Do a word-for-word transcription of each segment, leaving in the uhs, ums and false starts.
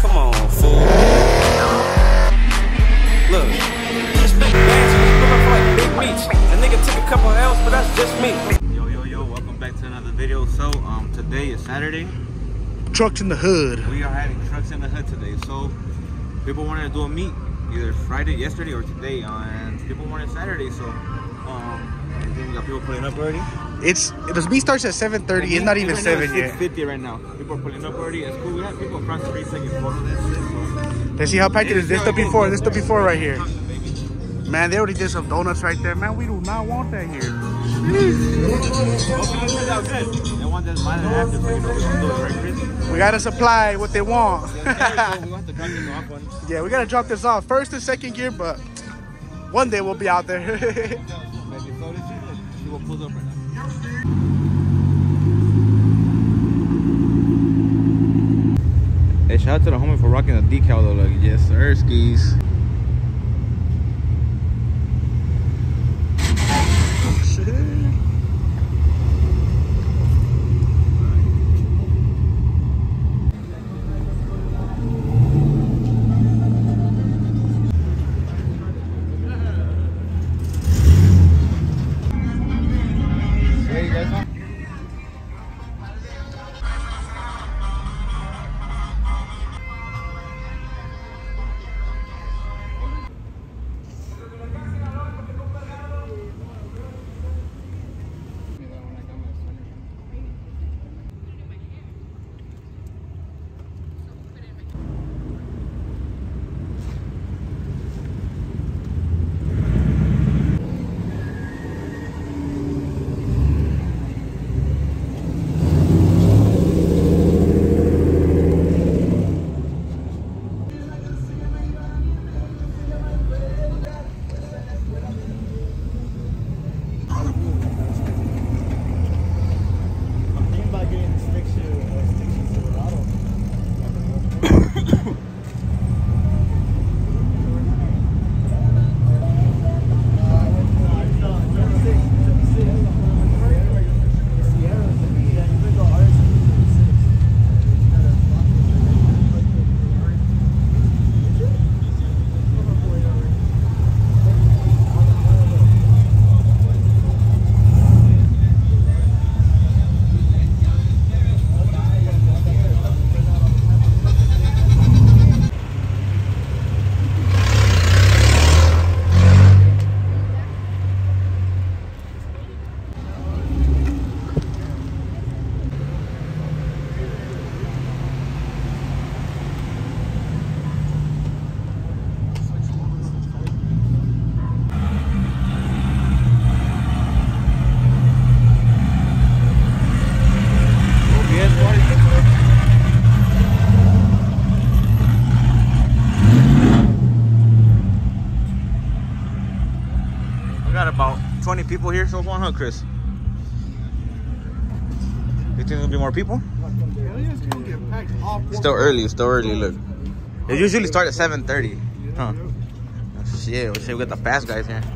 Come on, fool. Look, this big dance is looking for like big meats. The nigga took a couple L's, but that's just me. Yo, yo, yo, welcome back to another video. So, um, today is Saturday. Trucks in the hood. We are having trucks in the hood today. So, people wanted to do a meet either Friday, yesterday, or today. Uh, and people wanted Saturday, so, um, I think we got people pulling up already. It's the meet starts at seven thirty. It's not even seven yet. six fifty right now. People are pulling up already. It's cool. We have people across the street taking photos and shit. So. Let's see how packed it is. This the before. This the before right here. Man, they already did some donuts right there. Man, we do not want that here. We gotta supply what they want. Yeah, we gotta drop this off. First and second gear, but one day we'll be out there. Hey, shout out to the homie for rocking the decal though. Like, yes, sir, skis. About twenty people here so far, huh, Chris? You think there'll be more people? Still early, still early, look. It usually starts at seven thirty. Huh. Shit, we got the fast guys here.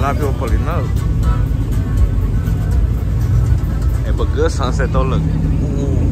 lot of people pulling up. Hey, but good sunset though, look. Ooh.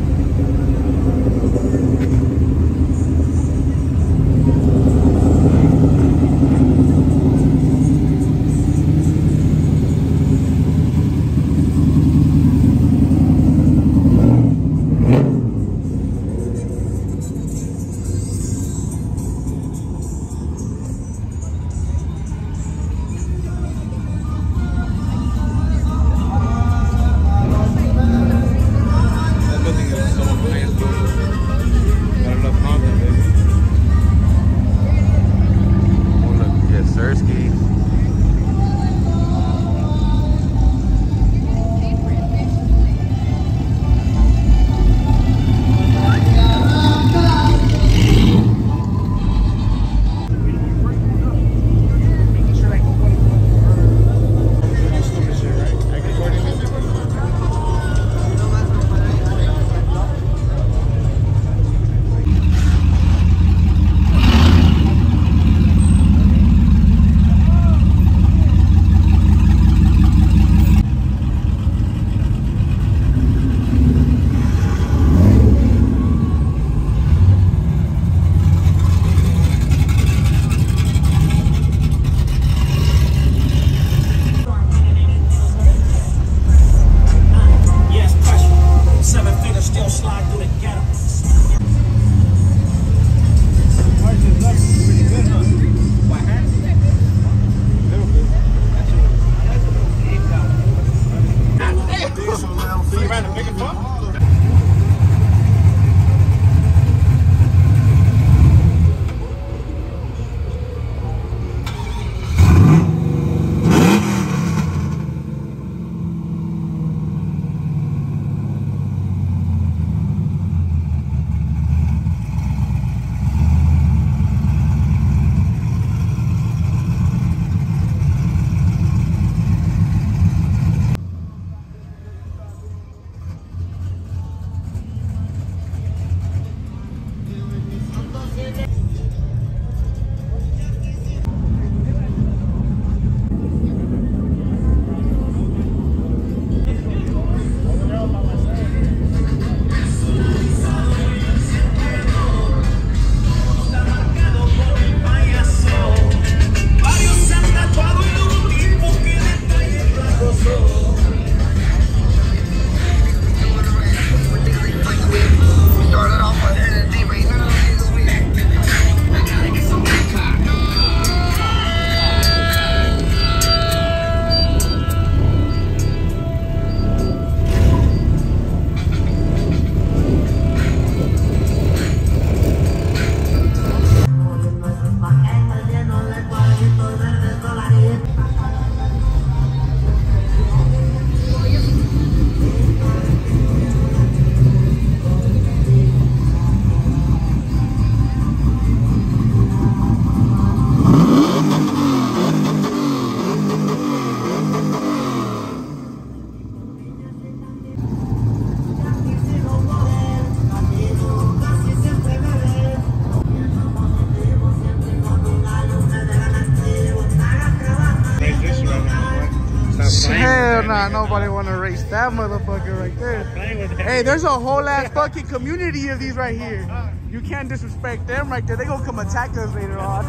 Hell nah, nobody want to race that motherfucker right there. Hey, there's a whole ass fucking community of these right here. You can't disrespect them right there. They gonna come attack us later on.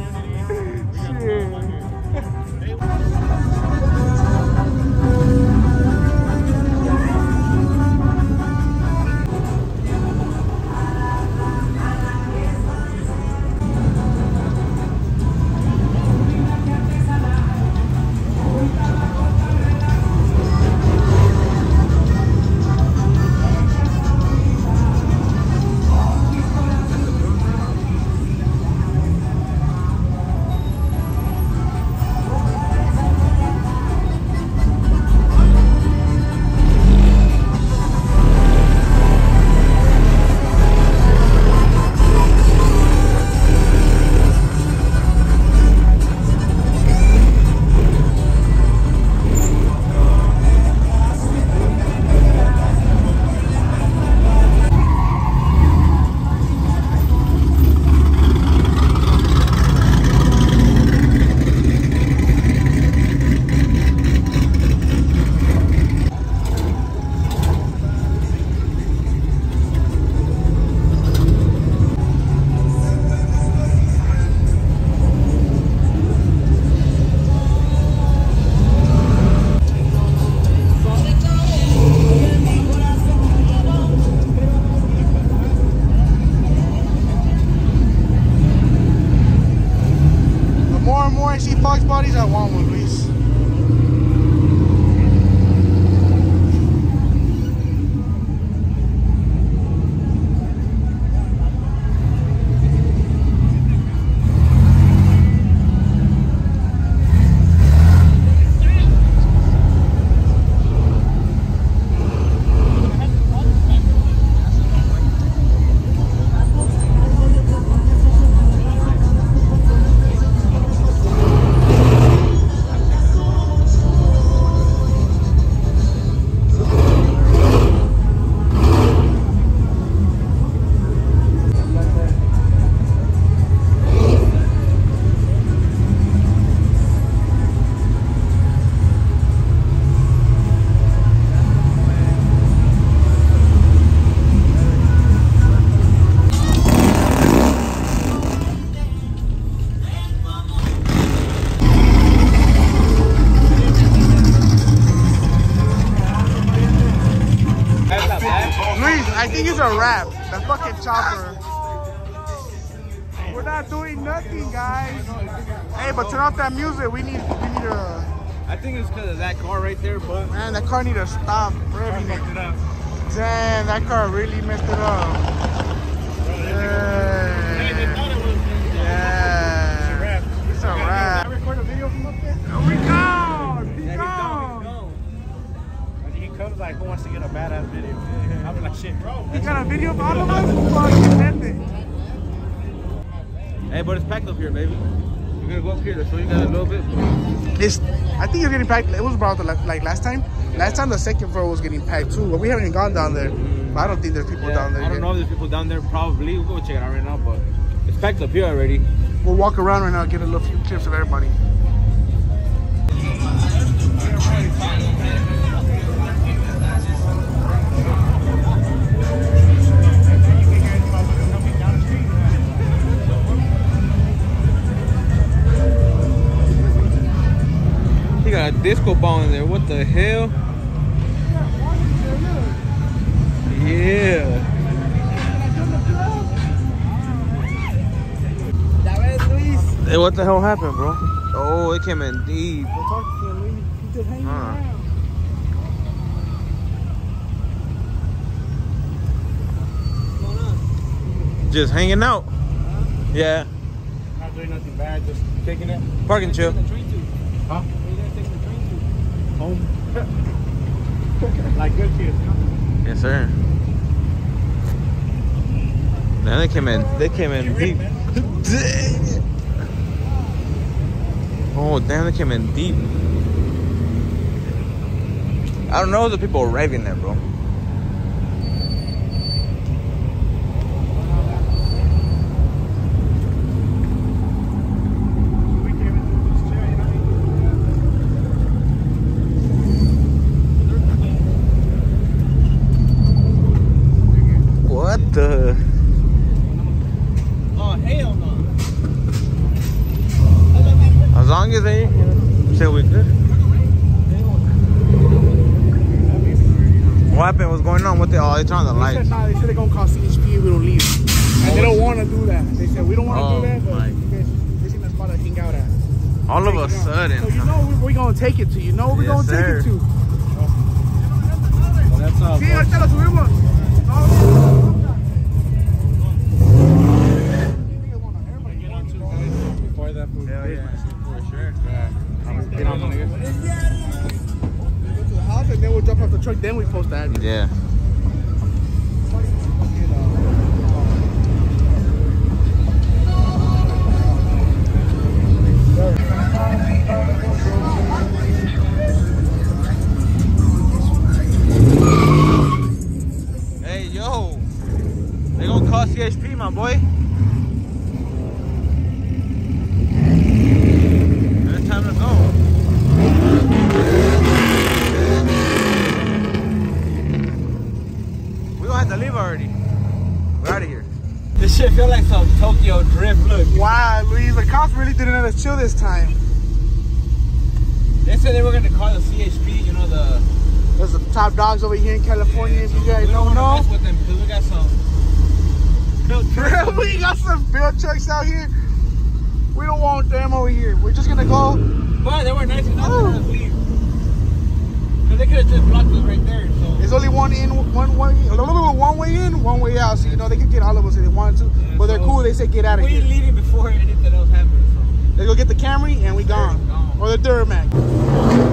Shit. I think it's a wrap. The fucking chopper. We're not doing nothing, guys. Hey, but turn off that music. We need, we need a. I think it's because of that car right there, but Man, that car need to stop. Really. fucked it up. Damn, that car really messed it up. Yeah. Yeah. It's a wrap. I record a video from up there. Here we go. He's Yeah, gone. he's gone, He comes like, who wants to get a badass video? I'll be like, shit, bro. He got a video of all of us? Fucking send it. he's gone. Hey, but it's packed up here, baby. We're gonna go up here to show you guys a little bit. It's, I think it's getting packed. It was about the, like last time. Last time the second floor was getting packed too, but we haven't gone down there. But I don't think there's people Yeah, down there I don't yet. know if there's people down there. Probably. We'll go check it out right now, but it's packed up here already. We'll walk around right now and get a little few clips of everybody. He got a disco ball in there. What the hell? Yeah. Hey, what the hell happened, bro? Oh, it came in deep. Huh. Just hanging out. Yeah. Not doing nothing bad, just kicking it. Park and chill. Huh? Home. Like good kids. Yes, sir. Now they came in. They came in deep. Oh, damn! They came in deep. I don't know if the people are raving there, bro. What the? Oh, hell no. As long as they say we good. What happened? What's going on? What they? Oh, they turned on the They said, lights. nah, they said they're gonna call C H P if we don't leave. And they don't want to do that. They said, we don't want to Oh, do that, but my. you guys, this is the spot to hang out at. All of a Take it out. sudden. So you know we're we gonna take it to. You know we're Yes, gonna sir. take it to. That's all. Sí, ahorita lo subimos. Before that food. Hell yeah. For sure. Get on the nigga. Go to the house and then we'll jump off the truck. Then we post that. Yeah. Hey, yo. They gonna call C H P, my boy. It's time to go. We gonna have to leave already. We're out of here. This shit feel like some Tokyo Drift look. Wow, Luis, the cops really didn't let us chill this time. They said they were gonna call the C H P, you know, the... There's the top dogs over here in California, if you guys we don't don't wanna know. mess with them because we got some... built trucks. we got some build trucks out here. We don't want them over here. We're just gonna go. But they were nice enough to Oh. let us leave. Because they could have just blocked us right there, so... There's only one in, one way, one way in, one way out. So you know they could get all of us if they wanted to. Yeah, But they're so cool. They say get out of We here. leaving before anything else happened, so... They go get the Camry and we gone. Gone. Or the Duramax.